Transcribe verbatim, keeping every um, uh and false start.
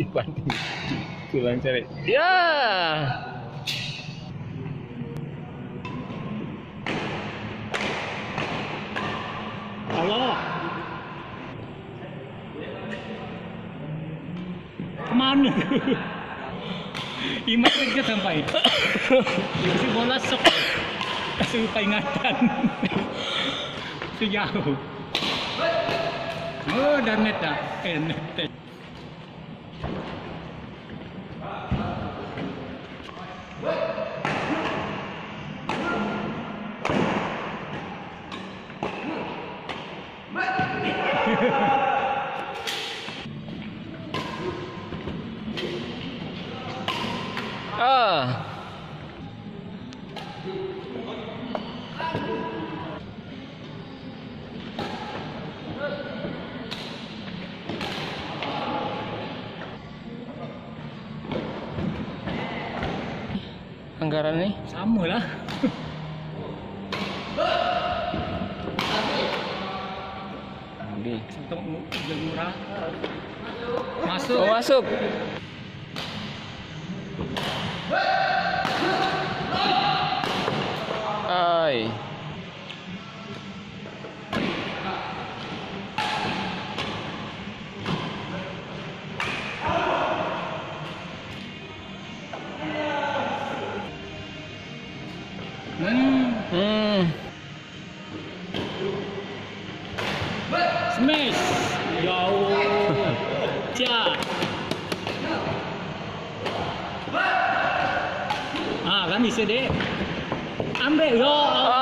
Dibanding tulang cari. Ya. Allah. Kemana? Iman kerja sampai. Si bola sok. Kasih peringatan. Sejauh. Oh, dah net dah. Eh, net. Ah. Anggaran ni sama lah. Untuk murah. Masuk. Oh, masuk. Ai. Hmm. Hmm. Smash. Jauh. Cia. Ah, kan bisa deh. Ambil yo.